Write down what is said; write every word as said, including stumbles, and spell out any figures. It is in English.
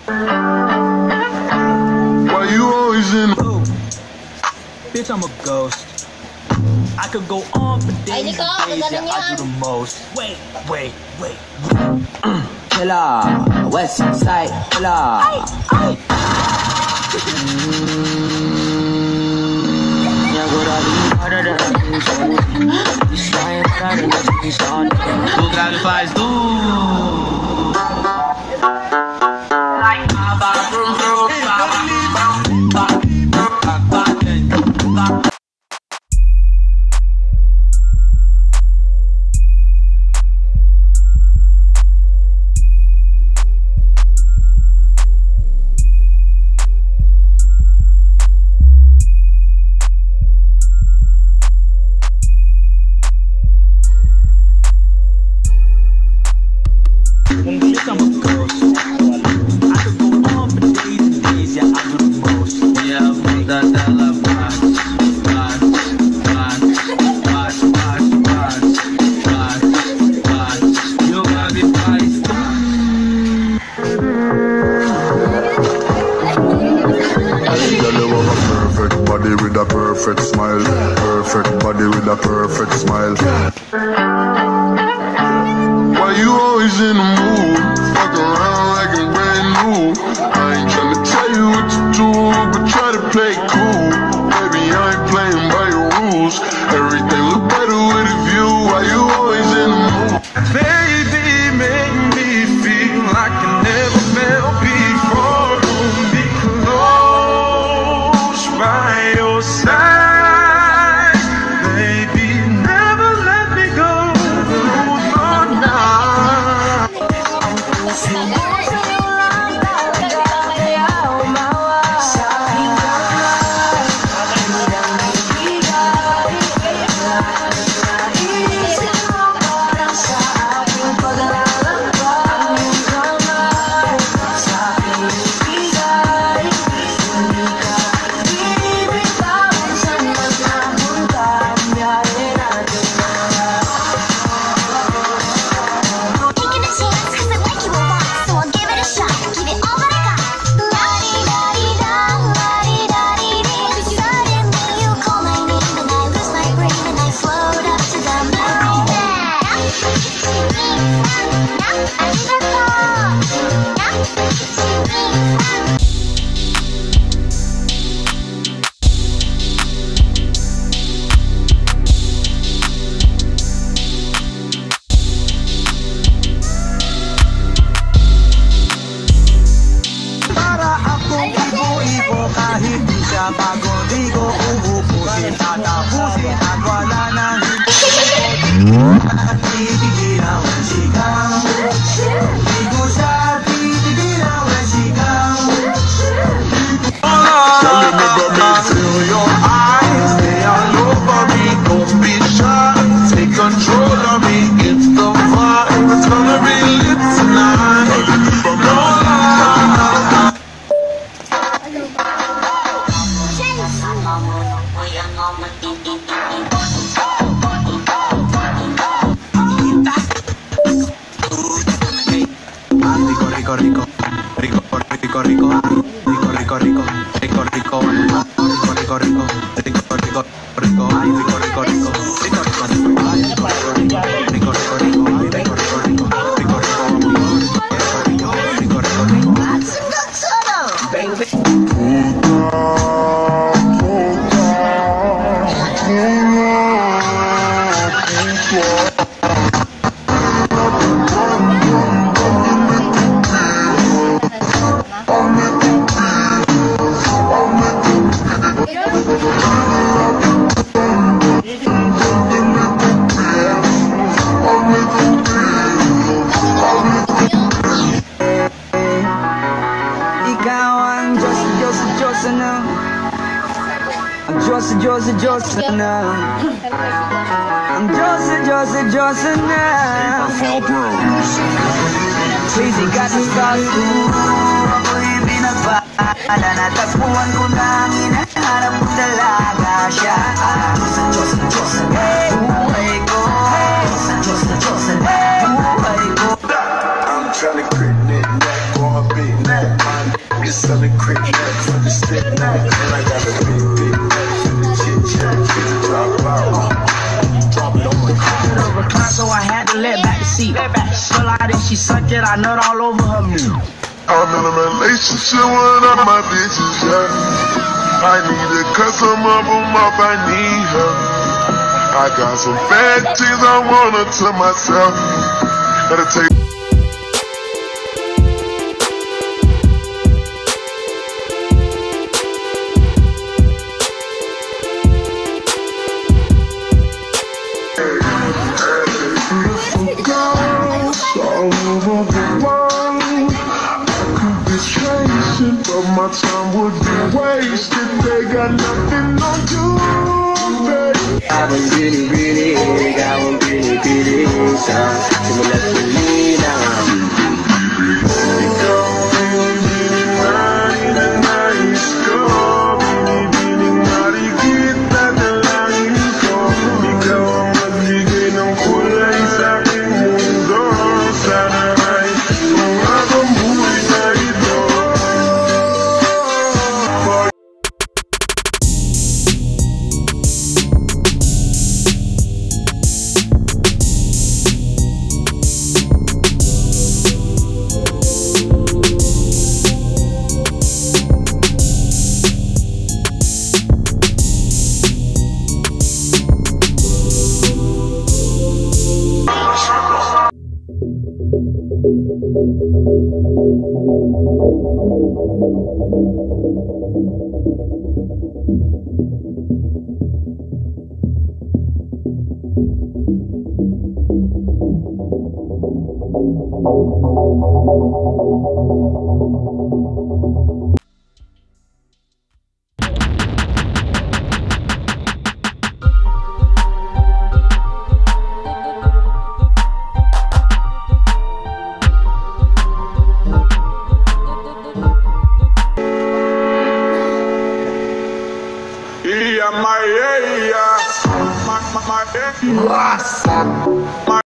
Why you always in the Ooh. Bitch, I'm a ghost. I could go on for days Nicole, and days, ganun yeah, I yan. do the most. Wait, wait, wait. Killer, West Side Killer. Ay, ay. Tu grave faz du. Bitch, I'm a ghost. I could go on for days and days, yeah, I do the most. Yeah, muda dela bate, bate, bate, bate, bate, bate, bate, bate. You grave faz du. I see that you have a perfect body with a perfect smile. Perfect body with a perfect smile. Why you always in the mood? Fuck around like I'm brand new. I ain't tryna tell you what to do, but try to play cool. Baby, I ain't playing by your rules. Everything look better with a view. Why you always in the mood? Baby, make me feel like I never felt before. Be close by your side, baby, never let me go. No, no. Control of me, it's the vibe. It's gonna be lit tonight. No lie. Rico, rico, rico, rico, rico, rico, rico, rico, rico, rico, rico, rico, rico, rico, rico, rico, rico, ay, rico, rico, rico, rico, rico, ay, rico, rico, rico, rico, rico, rico, ay, rico, rico, rico, rico, rico, rico, rico, rico, rico, Josa, Josa, Josa now. I'm Josa, Josa, Josa now. Crazy got me started. Ako'y pinagpala na takbuhan ko nang hinahanap ko talaga siya. Josa, Josa, Josa, hey, buhay ko. Josa, Josa, Josa, hey, buhay ko. I'm tryna creep that neck on her big neck. selling crick nuts with the stick knife. And I got a big, big nut for the chit chat. Drop out, drop it on my car. Recline, so I had to let back the seat. Pull out and she sucked it, I nut all over her meat. I'm in a relationship with all my bitches, yeah. I need to cut some of them off, I need her. I got some bad things I want her to myself. Gotta take all over the world. I could be chasing, but my time would be wasted. They got nothing on you, baby. I was really, really big, I was really, really some. So we left the lead now. Yeah, my, yeah, yeah. My, my, my, yeah. Nossa!